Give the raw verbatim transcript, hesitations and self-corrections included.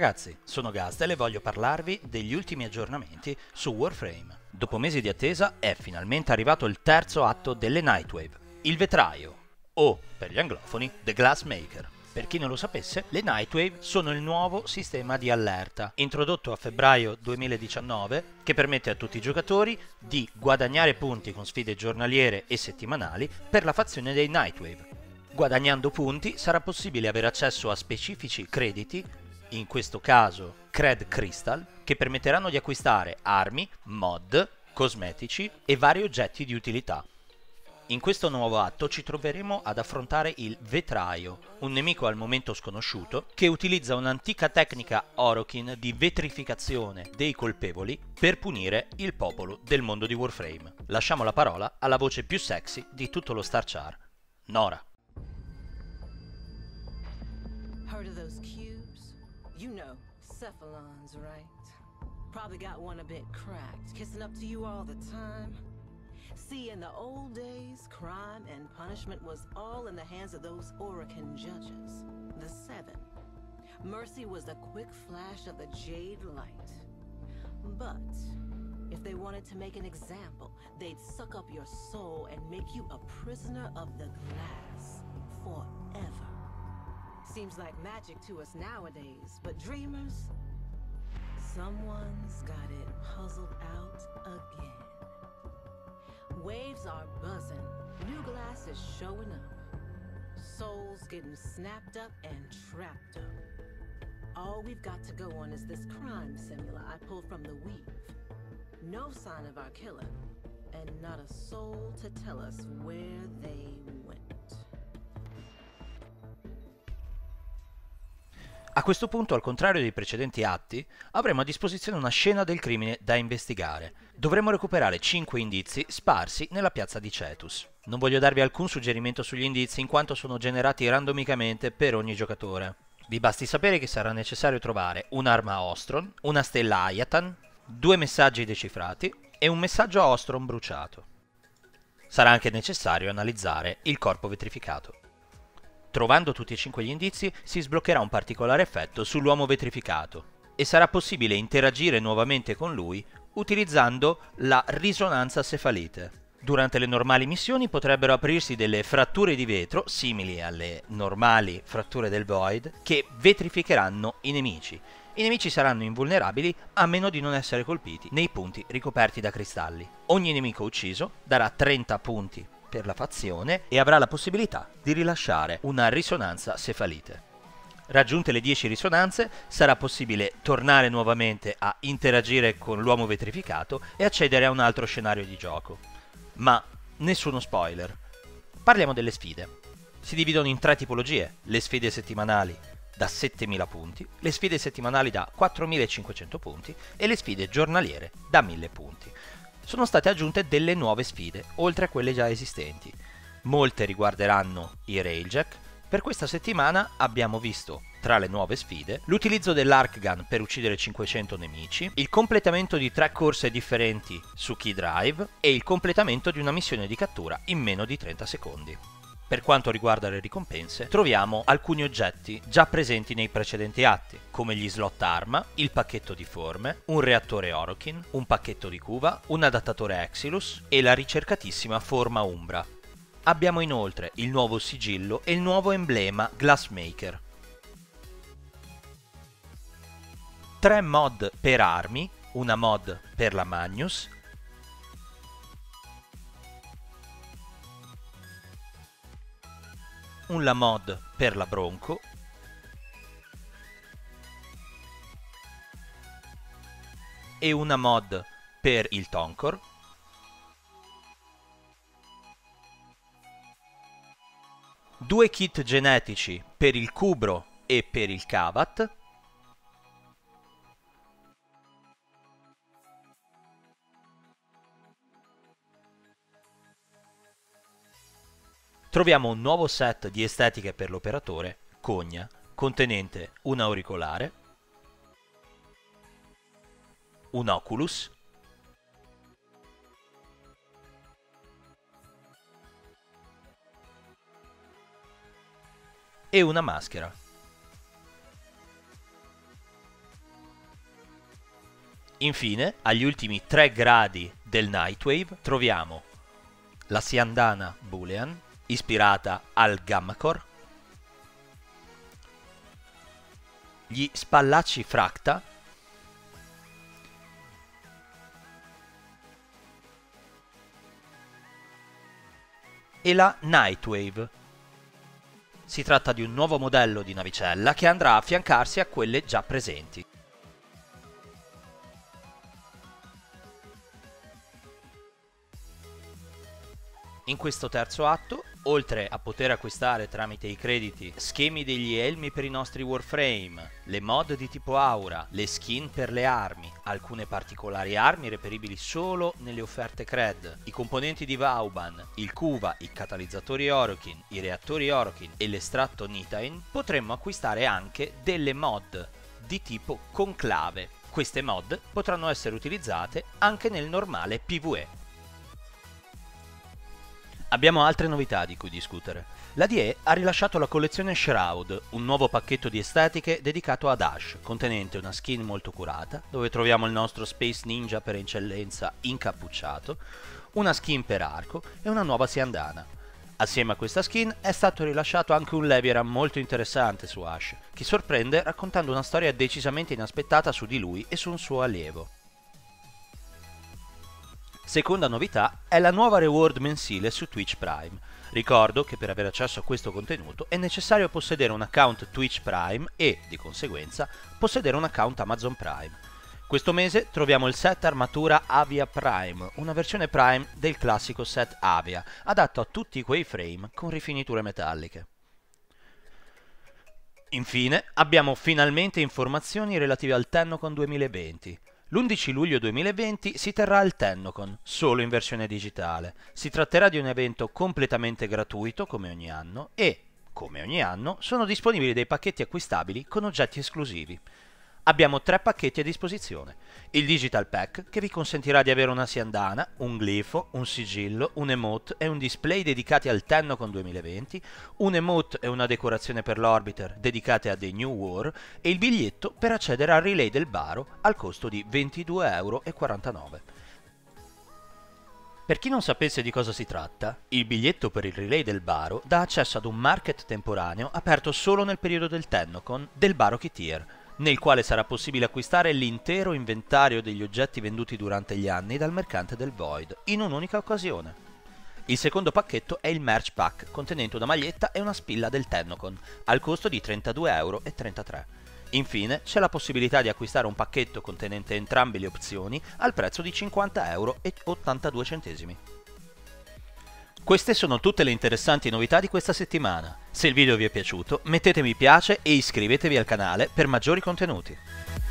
ragazzi, sono Gazdel e voglio parlarvi degli ultimi aggiornamenti su Warframe. Dopo mesi di attesa è finalmente arrivato il terzo atto delle Nightwave, il vetraio, o per gli anglofoni The Glassmaker. Per chi non lo sapesse, le Nightwave sono il nuovo sistema di allerta, introdotto a febbraio duemiladiciannove, che permette a tutti i giocatori di guadagnare punti con sfide giornaliere e settimanali per la fazione dei Nightwave. Guadagnando punti sarà possibile avere accesso a specifici crediti, in questo caso Cred Crystal, che permetteranno di acquistare armi, mod, cosmetici e vari oggetti di utilità. In questo nuovo atto ci troveremo ad affrontare il Vetraio, un nemico al momento sconosciuto che utilizza un'antica tecnica Orokin di vetrificazione dei colpevoli per punire il popolo del mondo di Warframe. Lasciamo la parola alla voce più sexy di tutto lo Star Char, Nora. Heard of those cubes? You know, cephalons, right? Probably got one a bit cracked, kissing up to you all the time. See, in the old days, crime and punishment was all in the hands of those Orokin judges, the Seven. Mercy was the quick flash of the Jade Light. But if they wanted to make an example, they'd suck up your soul and make you a prisoner of the glass forever. Seems like magic to us nowadays, but dreamers, someone's got it puzzled out again. Waves are buzzing, new glass is showing up, souls getting snapped up and trapped up. All we've got to go on is this crime simula I pulled from the Weave. No sign of our killer, and not a soul to tell us where they went. A questo punto, al contrario dei precedenti atti, avremo a disposizione una scena del crimine da investigare. Dovremo recuperare cinque indizi sparsi nella piazza di Cetus. Non voglio darvi alcun suggerimento sugli indizi in quanto sono generati randomicamente per ogni giocatore. Vi basti sapere che sarà necessario trovare un'arma a Ostron, una stella Ayatan, due messaggi decifrati e un messaggio a Ostron bruciato. Sarà anche necessario analizzare il corpo vetrificato. Trovando tutti e cinque gli indizi, si sbloccherà un particolare effetto sull'uomo vetrificato e sarà possibile interagire nuovamente con lui utilizzando la risonanza cefalite. Durante le normali missioni potrebbero aprirsi delle fratture di vetro, simili alle normali fratture del Void, che vetrificheranno i nemici. I nemici saranno invulnerabili a meno di non essere colpiti nei punti ricoperti da cristalli. Ogni nemico ucciso darà trenta punti per la fazione e avrà la possibilità di rilasciare una risonanza cefalite. Raggiunte le dieci risonanze sarà possibile tornare nuovamente a interagire con l'uomo vetrificato e accedere a un altro scenario di gioco. Ma nessuno spoiler. Parliamo delle sfide. Si dividono in tre tipologie: le sfide settimanali da settemila punti, le sfide settimanali da quattromilacinquecento punti e le sfide giornaliere da mille punti. Sono state aggiunte delle nuove sfide, oltre a quelle già esistenti. Molte riguarderanno i Railjack. Per questa settimana abbiamo visto, tra le nuove sfide, l'utilizzo dell'Arc Gun per uccidere cinquecento nemici, il completamento di tre corse differenti su Key Drive e il completamento di una missione di cattura in meno di trenta secondi. Per quanto riguarda le ricompense, troviamo alcuni oggetti già presenti nei precedenti atti, come gli slot arma, il pacchetto di forme, un reattore Orokin, un pacchetto di cuva, un adattatore Exilus e la ricercatissima forma Umbra. Abbiamo inoltre il nuovo sigillo e il nuovo emblema Glassmaker. Tre mod per armi, una mod per la Magnus, un la mod per la Bronco e una mod per il Tonkor, due kit genetici per il Cubro e per il Kavat, troviamo un nuovo set di estetiche per l'operatore, Cogna, contenente un auricolare, un Oculus, e una maschera. Infine, agli ultimi tre gradi del Nightwave troviamo la Siandana Boolean, ispirata al Gamma Core, gli spallacci Fracta, e la Nightwave. Si tratta di un nuovo modello di navicella che andrà a affiancarsi a quelle già presenti. In questo terzo atto, oltre a poter acquistare tramite i crediti schemi degli elmi per i nostri Warframe, le mod di tipo Aura, le skin per le armi, alcune particolari armi reperibili solo nelle offerte Cred, i componenti di Vauban, il Kuva, i catalizzatori Orokin, i reattori Orokin e l'estratto Nitain, potremmo acquistare anche delle mod di tipo Conclave. Queste mod potranno essere utilizzate anche nel normale PvE. Abbiamo altre novità di cui discutere. La D E ha rilasciato la collezione Shroud, un nuovo pacchetto di estetiche dedicato ad Ash, contenente una skin molto curata, dove troviamo il nostro Space Ninja per eccellenza incappucciato, una skin per arco e una nuova Siandana. Assieme a questa skin è stato rilasciato anche un Leviathan molto interessante su Ash, che sorprende raccontando una storia decisamente inaspettata su di lui e su un suo allievo. Seconda novità è la nuova reward mensile su Twitch Prime. Ricordo che per avere accesso a questo contenuto è necessario possedere un account Twitch Prime e, di conseguenza, possedere un account Amazon Prime. Questo mese troviamo il set armatura Avia Prime, una versione Prime del classico set Avia, adatto a tutti quei frame con rifiniture metalliche. Infine, abbiamo finalmente informazioni relative al TennoCon duemilaventi. L'undici luglio duemilaventi si terrà il TennoCon, solo in versione digitale. Si tratterà di un evento completamente gratuito, come ogni anno, e, come ogni anno, sono disponibili dei pacchetti acquistabili con oggetti esclusivi. Abbiamo tre pacchetti a disposizione. Il Digital Pack, che vi consentirà di avere una Siandana, un glifo, un sigillo, un emote e un display dedicati al TennoCon duemilaventi, un emote e una decorazione per l'Orbiter dedicate a The New War e il biglietto per accedere al relay del Baro al costo di ventidue e quarantanove euro. Per chi non sapesse di cosa si tratta, il biglietto per il relay del Baro dà accesso ad un market temporaneo aperto solo nel periodo del TennoCon del Baro Key-Tier, nel quale sarà possibile acquistare l'intero inventario degli oggetti venduti durante gli anni dal mercante del Void, in un'unica occasione. Il secondo pacchetto è il Merch Pack, contenente una maglietta e una spilla del TennoCon, al costo di trentadue e trentatré euro. Infine, c'è la possibilità di acquistare un pacchetto contenente entrambe le opzioni al prezzo di cinquanta e ottantadue centesimi. Queste sono tutte le interessanti novità di questa settimana. Se il video vi è piaciuto, mettete mi piace e iscrivetevi al canale per maggiori contenuti.